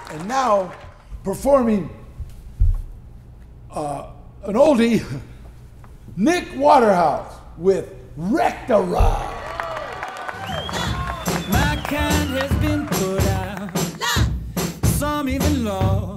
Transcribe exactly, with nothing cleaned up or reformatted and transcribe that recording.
And now, performing uh, an oldie, Nick Waterhouse with Recta Rod. My kind has been put out, some even lost.